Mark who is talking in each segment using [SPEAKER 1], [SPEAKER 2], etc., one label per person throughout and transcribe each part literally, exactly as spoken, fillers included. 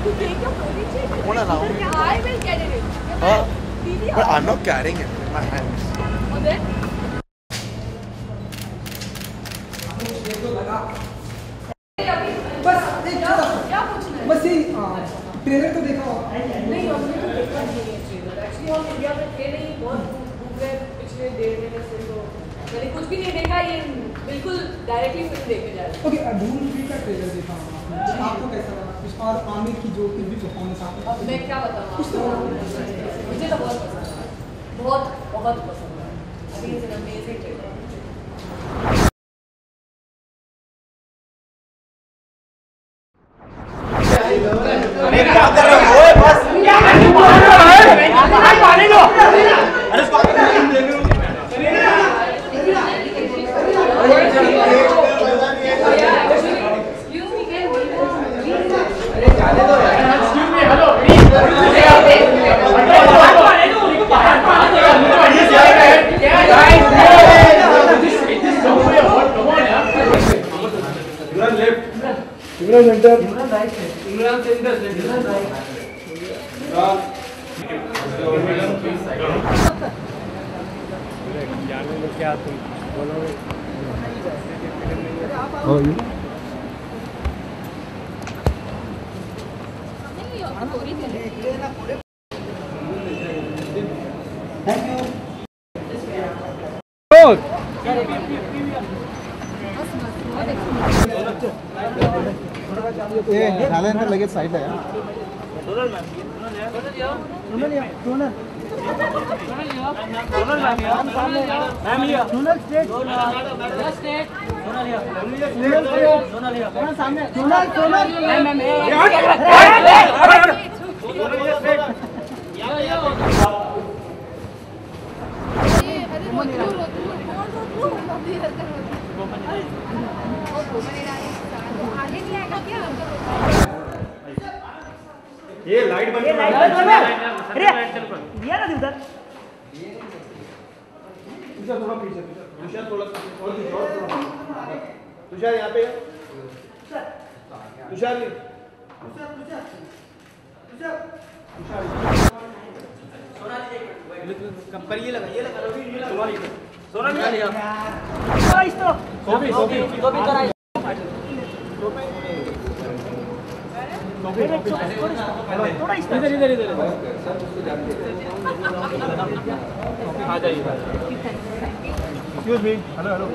[SPEAKER 1] won't allow me.
[SPEAKER 2] I will get it.
[SPEAKER 1] Huh? But I'm not carrying it in my hands.
[SPEAKER 2] Oh, then?
[SPEAKER 3] बस एक छोटा बस ये trailer तो देखा होगा
[SPEAKER 2] नहीं हमने तो देखा नहीं है ट्रेलर एक्चुअली हम इंडिया में थे नहीं बहुत घूम गए पिछले डेढ़ महीने से तो मैंने कुछ भी नहीं देखा ये बिल्कुल डायरेक्टली फिल्म देखे जा रहे हैं
[SPEAKER 3] ओके धूम थ्री का ट्रेलर देखा होगा आपको कैसा लगा उसका और आमिर की जो फिल्म भी परफॉर्मेंस आपको
[SPEAKER 2] अब मैं क्या बताऊँ मुझे तो बहुत पसंद है बहुत बहुत पसंद है अभी इट्स एन अमेजिंग ट्रेलर
[SPEAKER 1] पानी लो
[SPEAKER 4] इमरान सेंटर
[SPEAKER 5] इमरान राइट है इमरान सेंटर इमरान राइट
[SPEAKER 4] क्या तुम बोलोगे
[SPEAKER 1] ये झाले लगेच साइड आहे
[SPEAKER 5] सोनल मैम सोनल या सोनल सोनल मैम या मैम या सोनल स्टेट सोनल स्टेट सोनल या सोनल या सोनल सामने सोनल सोनल मैम मैम सोनल या स्टेट या या
[SPEAKER 2] अरे मत रो रो रो अभी हरकत आगे नहीं आएगा क्या
[SPEAKER 4] ये लाइट बंद
[SPEAKER 5] ये लाइट बंद कर अरे दिया ना उधर
[SPEAKER 4] तुषार थोड़ा पीछे तुषार थोड़ा और पीछे और थोड़ा तुषार यहाँ पे तुषार तुषार तुषार तुषार
[SPEAKER 5] कम पर ये लगा ये लगा तुम्हारी सोनल क्या लिया गाइस तो कॉपी कॉपी कॉपी करा इधर इधर इधर आ जाइए
[SPEAKER 4] excuse me hello hello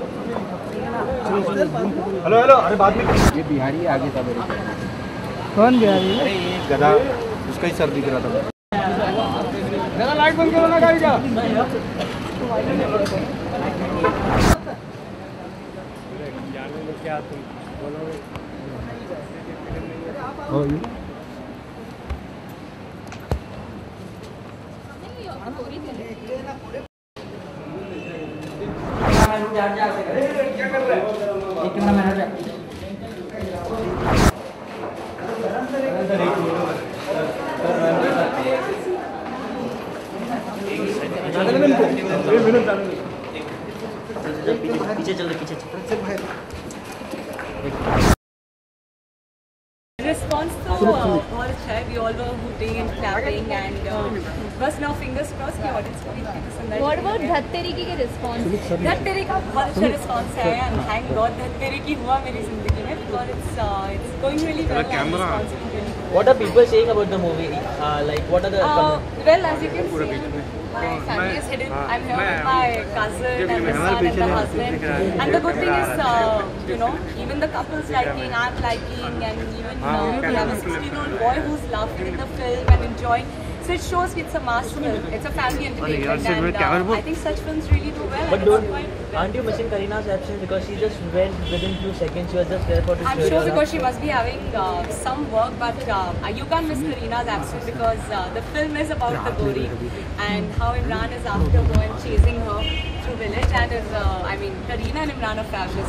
[SPEAKER 4] hello hello अरे बाद में
[SPEAKER 1] ये बिहारी आगे था मेरे
[SPEAKER 3] कौन बिहारी
[SPEAKER 1] अरे ये गधा उसका ही सर दिख रहा था
[SPEAKER 4] जरा लाइट बंद करो ना गाड़ी का क्या तुम बोलोगे
[SPEAKER 5] क्या कर रहा है एक कैमरा मैन हट पीछे चल रहे पीछे चल
[SPEAKER 2] Response तो बहुत अच्छा है. We all were hooting and clapping and uh, बस now fingers crossed कि audience को भी पसंद आए.
[SPEAKER 6] What about धत्तेरिकी के response?
[SPEAKER 2] धत्तेरी का बहुत अच्छा response है and thank God धत्तेरिकी हुआ मेरी जिंदगी में because it's uh, it's going really well. And response is really good.
[SPEAKER 5] What are people saying about the movie? Uh, like what are the
[SPEAKER 2] Uh,
[SPEAKER 5] comments?
[SPEAKER 2] well, as you can see, my family is hidden. I'm here with my cousin and the son and the husband. And the good thing is, uh, you know, even the couple's liking, I'm liking, and even uh, we have a sixteen-year-old boy who's laughing in the film and enjoying. So it shows it's a mass film. It's a family entertainment, and uh, I think such films really do well.
[SPEAKER 5] But
[SPEAKER 2] and
[SPEAKER 5] don't,
[SPEAKER 2] it's quite,
[SPEAKER 5] aren't you missing Kareena's absence because she just went within few seconds? She was just there for this.
[SPEAKER 2] I'm sure because she must be having uh, some work, but uh, you can't miss Kareena's absence because uh, the film is about the Gori and how Imran is after her and chasing her through village, and is uh, I mean Kareena and Imran are fabulous.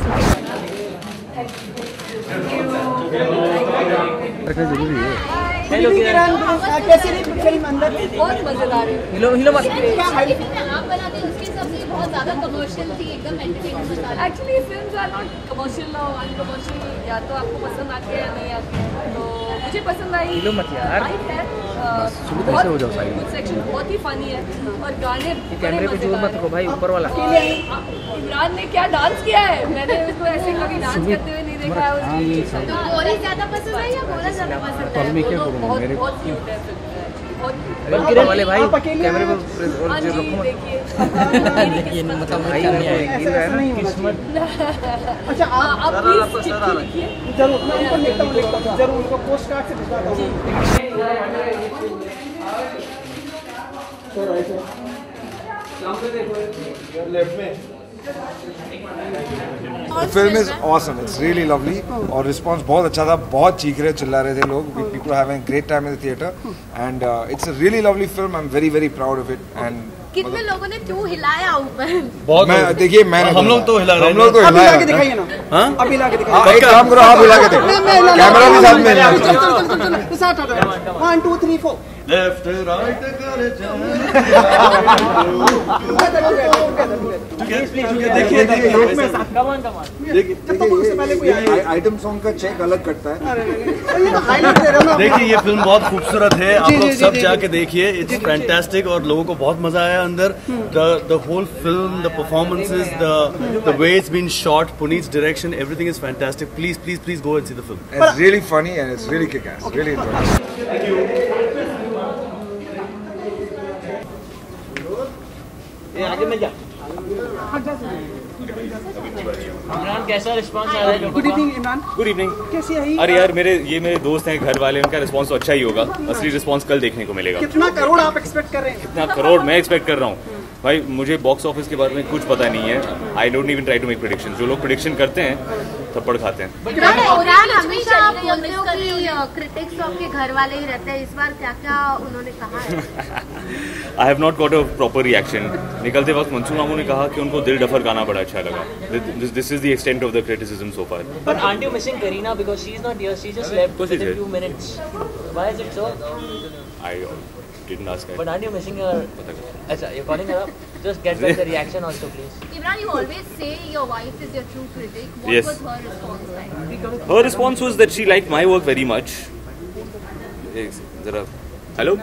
[SPEAKER 5] Hello
[SPEAKER 3] कैसे रही film अंदर
[SPEAKER 2] बहुत मजेदार है.
[SPEAKER 5] हिलो हिलो मत
[SPEAKER 6] आप बनाते हैं उसके हिसाब से बहुत ज्यादा कमर्शियल थी एकदम एंटरटेनमेंट बता रहे
[SPEAKER 2] Actually, films are not commercial or uncommercial. या तो आपको पसंद आते हैं या नहीं आते हैं. तो मुझे पसंद आई
[SPEAKER 5] मत यार।
[SPEAKER 2] आई है बहुत हो जाओ साइड सेक्शन बहुत ही फनी है और गाने
[SPEAKER 5] कैमरे पे जोर मत रखो भाई, ऊपर वाला।
[SPEAKER 2] इमरान ने क्या डांस किया है, मैंने उसको ऐसे कभी डांस करते हुए नहीं देखा है। उसकी
[SPEAKER 6] तो गोरी ज्यादा पसंद है या गोरा ज्यादा पसंद है?
[SPEAKER 2] वो तो बहुत बहुत क्यूट है बहुत
[SPEAKER 5] ऊपर वाले भाई
[SPEAKER 3] आप अकेले
[SPEAKER 5] कैमरे
[SPEAKER 3] हैं?
[SPEAKER 5] पे
[SPEAKER 2] हाँ
[SPEAKER 5] जो
[SPEAKER 2] जी,
[SPEAKER 5] रखो
[SPEAKER 2] देखिए
[SPEAKER 5] देखिए मतलब भाई गिर रहा है ना किस्मत।
[SPEAKER 3] अच्छा
[SPEAKER 2] हाँ,
[SPEAKER 3] आप
[SPEAKER 2] आप प्लीज चिट्ठी लिखिए।
[SPEAKER 3] जरूर मैं उनको लिखता हूँ लिखता हूँ जरूर उनको पोस्ट कार्ड से भिजवाता हूँ।
[SPEAKER 4] लेफ्ट में
[SPEAKER 7] The film is awesome. It's really lovely. और response बहुत अच्छा था. बहुत चीख रहे चिल्ला रहे थे लोग. People are having a great time in the theater. And uh, it's a really lovely film. I'm very very proud of it. And
[SPEAKER 6] कितने लोगों ने क्यों हिलाया ऊपर?
[SPEAKER 4] बहुत
[SPEAKER 7] मैं देखिए मैंने
[SPEAKER 4] हम लोग तो हिला रहे
[SPEAKER 7] हम लोग तो
[SPEAKER 3] अभी
[SPEAKER 7] हिलाया
[SPEAKER 3] ला के दिखाइए ना।
[SPEAKER 4] हाँ?
[SPEAKER 3] अभी ला के दिखाइए।
[SPEAKER 7] हाँ, एक काम करो आप हिला के देखो. कैमरा भी साथ में हिला के देखो.
[SPEAKER 3] चल चल चल चल साथ हटो। One two three four.
[SPEAKER 4] Left right करे देखिए देखिए
[SPEAKER 5] कमान कमान
[SPEAKER 4] देखिए
[SPEAKER 3] जब तक उससे पहले कोई आए।
[SPEAKER 7] आइटम सॉन्ग का चेक अलग कटता है.
[SPEAKER 3] ये तो हाईलाइट दे रहा हूँ ना।
[SPEAKER 4] देखिए ये फिल्म बहुत खूबसूरत है. आप
[SPEAKER 3] जी,
[SPEAKER 4] लोग
[SPEAKER 3] जी,
[SPEAKER 4] सब
[SPEAKER 3] जी,
[SPEAKER 4] जाके देखिए. इट्स फैंटास्टिक और लोगों को बहुत मजा आया अंदर. The the whole film, the performances, the the way it's been shot, Puneet's direction, everything is fantastic. Please please please go and see the film.
[SPEAKER 7] It's really funny and it's really kick-ass. Really enjoy.
[SPEAKER 5] ये आगे में जा। इमरान कैसा response आ रहा है?
[SPEAKER 3] Good evening Imran.
[SPEAKER 8] Good evening.
[SPEAKER 3] कैसी है?
[SPEAKER 8] अरे यार मेरे ये मेरे दोस्त हैं, घर वाले, उनका रिस्पांस तो अच्छा ही होगा. असली रिस्पांस कल देखने को मिलेगा.
[SPEAKER 3] कितना करोड़ आप एक्सपेक्ट कर रहे हैं?
[SPEAKER 8] कितना करोड़ मैं एक्सपेक्ट कर रहा हूँ भाई. मुझे बॉक्स ऑफिस के बारे में कुछ पता नहीं है. I don't even try to make prediction. जो लोग प्रेडिक्शन करते हैं थप्पड़ खाते हैं.
[SPEAKER 6] इमरान हमेशा आप बोलते हो कि क्रिटिक्स आपके घर वाले ही रहते हैं. इस बार क्या क्या उन्होंने कहा है?
[SPEAKER 8] I have not got a proper reaction. निकलते वक्त मंसूर मामू ने कहा कि उनको दिल डफर गाना बड़ा अच्छा लगा. This is the extent of the criticism so far.
[SPEAKER 5] But aren't you missing Kareena because she's not here? She just left
[SPEAKER 8] Of course she
[SPEAKER 5] within
[SPEAKER 8] did.
[SPEAKER 5] few minutes. Why is it so?
[SPEAKER 8] I didn't ask her.
[SPEAKER 5] But aren't you missing her? अच्छा, you're calling her up. Just get back the reaction also, please.
[SPEAKER 6] Imran, you always say your wife is your true critic. What
[SPEAKER 8] Yes.
[SPEAKER 6] was her response like?
[SPEAKER 8] Her response was that she liked my work very much. एक जरा hello.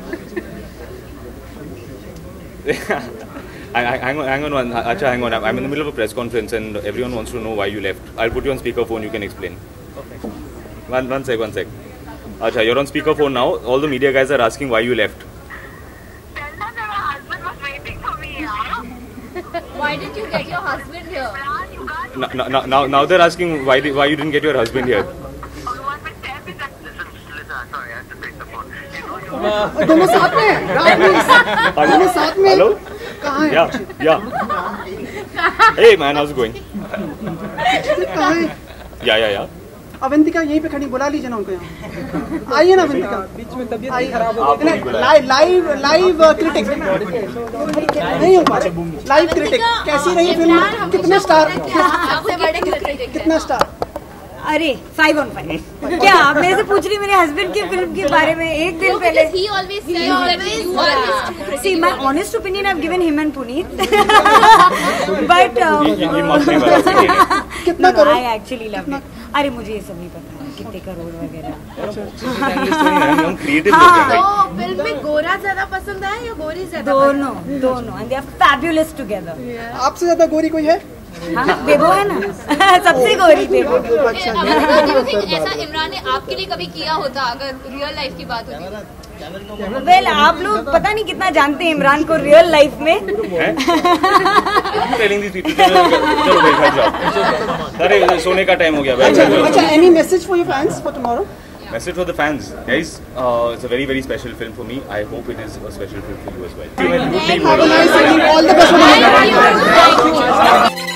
[SPEAKER 8] hang on, hang on, one. Acha, hang on. I'm in the middle of a press conference and everyone wants to know why you left. I'll put you on speakerphone. You can explain.
[SPEAKER 5] Okay.
[SPEAKER 8] One, one sec, one sec. Acha, you're on speakerphone now. All the media guys are asking why you left.
[SPEAKER 9] Tell them that my husband was waiting for me, yeah?
[SPEAKER 6] Why did you get your husband here?
[SPEAKER 9] Man, you can't.
[SPEAKER 8] Now, now, now, now they're asking why did, why you didn't get your husband here.
[SPEAKER 9] Oh, what my step is that? Listen, listen, sorry, I have to take the phone. You know, you
[SPEAKER 3] दोनों साथ में हैं? रात में दोनों साथ में
[SPEAKER 8] Hello?
[SPEAKER 3] कहाँ हैं?
[SPEAKER 8] Yeah, yeah. Hey man, how's it going?
[SPEAKER 3] कहाँ हैं?
[SPEAKER 8] Yeah, yeah, yeah.
[SPEAKER 3] अवंतिका यहीं पे खड़ी, बुला लीजिए ना उनको यहाँ. आइए ना अवंतिका. बीच में तबीयत खराब हो गई. लाइव लाइव लाइव क्रिटिक नहीं हो पा रहे. लाइव क्रिटिक कैसी रही फिल्म? कितने स्टार?
[SPEAKER 6] सबसे बड़े क्रिटिक.
[SPEAKER 3] कितना स्टार?
[SPEAKER 2] अरे फाइव ऑन फाइव. क्या आप मेरे से पूछ रही मेरे हस्बैंड की फिल्म के बारे में एक दिन पहले?
[SPEAKER 6] He always says that you are his true critic.
[SPEAKER 2] See, my honest opinion, I've given him and Puneet. But uh,
[SPEAKER 8] ये ये मत नहीं बता.
[SPEAKER 3] कितना
[SPEAKER 2] no,
[SPEAKER 3] crore?
[SPEAKER 2] I actually love it. अरे मुझे ये सब नहीं पता कितने करोड़ वगैरह.
[SPEAKER 8] हम क्रिएटिव लोग हैं भाई.
[SPEAKER 6] तो फिल्म में गोरा ज्यादा पसंद है या गोरी ज्यादा?
[SPEAKER 2] दोनों दोनों and they are fabulous together.
[SPEAKER 3] आपसे ज्यादा गोरी कोई है?
[SPEAKER 2] हाँ बेबो है ना. सबसे गोरी बेबो.
[SPEAKER 6] ऐसा इमरान ने आपके लिए कभी किया होता अगर रियल लाइफ की बात होती?
[SPEAKER 2] वेल आप लोग पता नहीं कितना जानते हैं इमरान को रियल लाइफ में.
[SPEAKER 8] Telling these people, चलो चलो भाई घर जाओ. अरे सोने का टाइम हो गया भाई.
[SPEAKER 3] अच्छा, any message for your fans for tomorrow?
[SPEAKER 8] Message for the fans, guys. Uh, it's a very very special film for me. I hope it is a special film for you as well.
[SPEAKER 3] Have a nice evening. All the best.
[SPEAKER 6] Thank you.